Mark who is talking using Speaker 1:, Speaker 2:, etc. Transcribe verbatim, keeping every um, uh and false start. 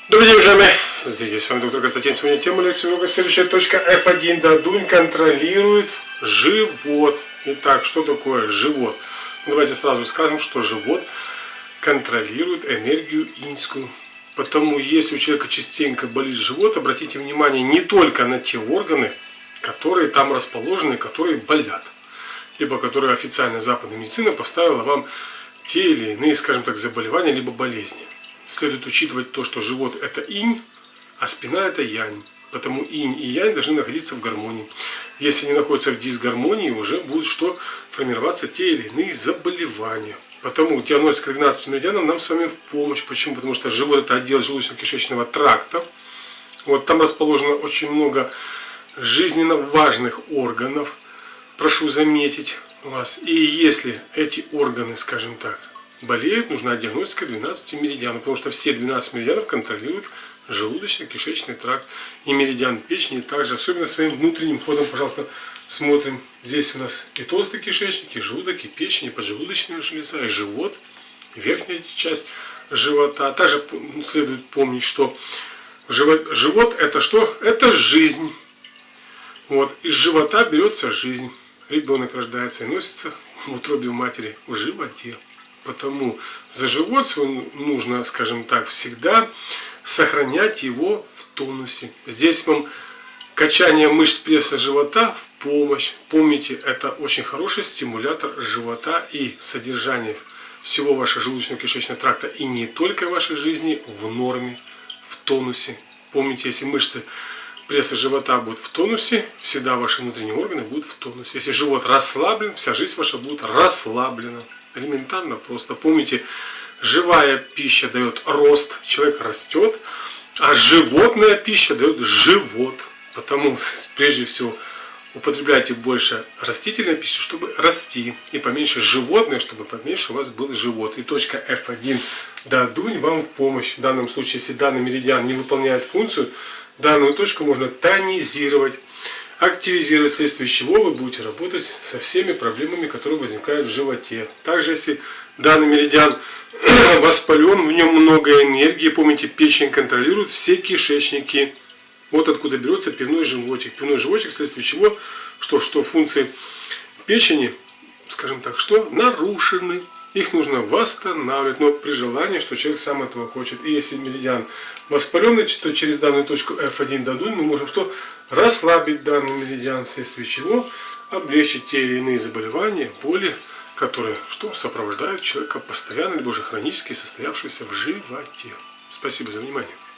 Speaker 1: Добрый день, уважаемые! Здесь с вами доктор Константин. Сегодня тема лекции урока следующая. Точка эф один. Дадунь контролирует живот. Итак, что такое живот? Давайте сразу скажем, что живот контролирует энергию иньскую. Потому если у человека частенько болит живот, обратите внимание не только на те органы, которые там расположены, которые болят. Либо которые официально западная медицина поставила вам те или иные, скажем так, заболевания, либо болезни. Следует учитывать то, что живот это инь, а спина это янь. Потому инь и янь должны находиться в гармонии. Если они находятся в дисгармонии, уже будут что формироваться те или иные заболевания. Потому диагностика двенадцати меридианов нам с вами в помощь. Почему? Потому что живот это отдел желудочно-кишечного тракта. Вот там расположено очень много жизненно важных органов. Прошу заметить вас. И если эти органы, скажем так, болеют, нужна диагностика двенадцати меридианов, потому что все двенадцать меридианов контролируют желудочно-кишечный тракт. И меридиан печени также, особенно своим внутренним ходом, пожалуйста, смотрим. Здесь у нас и толстый кишечник, и желудок, и печень, и поджелудочная железа, и живот, и верхняя часть живота. Также следует помнить, что живот, живот это что? Это жизнь. Вот. Из живота берется жизнь. Ребенок рождается и носится в утробе матери в животе. Потому за живот свой нужно, скажем так, всегда сохранять его в тонусе. Здесь вам качание мышц пресса живота в помощь. Помните, это очень хороший стимулятор живота и содержание всего вашего желудочно-кишечного тракта и не только вашей жизни в норме, в тонусе. Помните, если мышцы пресса живота будут в тонусе, всегда ваши внутренние органы будут в тонусе. Если живот расслаблен, вся жизнь ваша будет расслаблена. Элементарно просто. Помните, живая пища дает рост, человек растет, а животная пища дает живот. Потому прежде всего употребляйте больше растительной пищи, чтобы расти, и поменьше животное, чтобы поменьше у вас был живот. И точка эф один дадунь вам в помощь. В данном случае, если данный меридиан не выполняет функцию, данную точку можно тонизировать, активизировать, вследствие чего вы будете работать со всеми проблемами, которые возникают в животе. Также, если данный меридиан воспален, в нем много энергии, помните, печень контролирует все кишечники. Вот откуда берется пивной животик. Пивной животик, вследствие чего, что, что функции печени, скажем так, что нарушены. Их нужно восстанавливать, но при желании, что человек сам этого хочет. И если меридиан воспаленный, то через данную точку эф один дадунь мы можем что? Расслабить данный меридиан, вследствие чего облегчить те или иные заболевания, боли, которые что сопровождают человека постоянно, либо уже хронически состоявшиеся в животе. Спасибо за внимание.